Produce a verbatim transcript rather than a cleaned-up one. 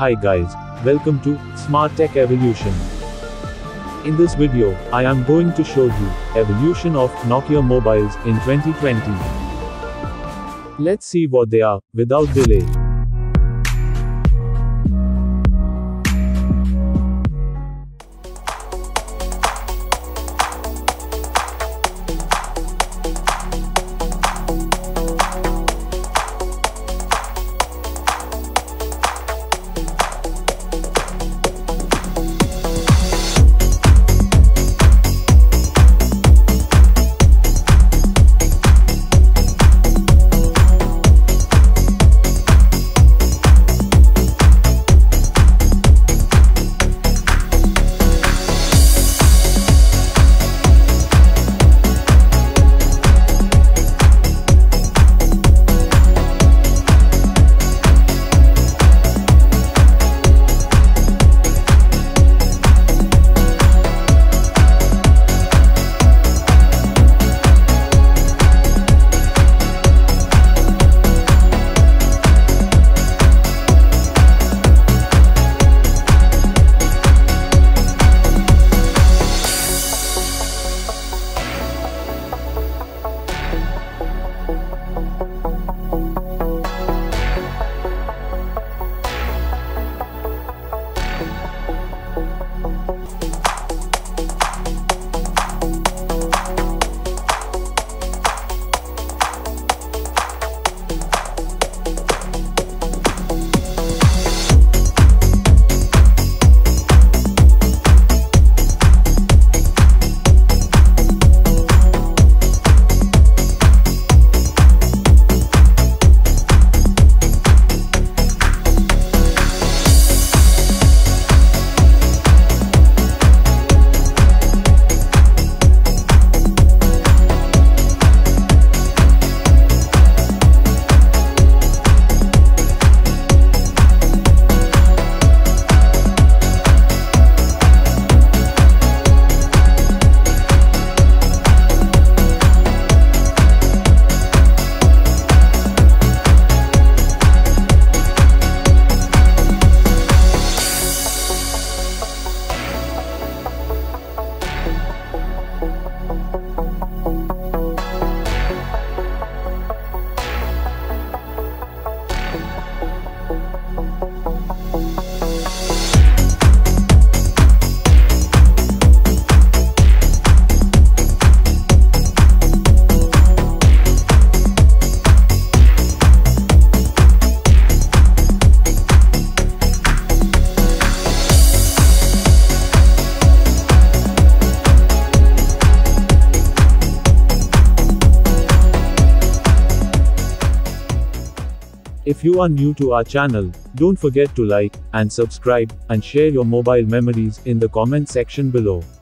Hi guys, welcome to Smart Tech Evolution. In this video, I am going to show you evolution of Nokia mobiles in twenty twenty. Let's see what they are, without delay. If you are new to our channel, don't forget to like and subscribe, and share your mobile memories in the comment section below.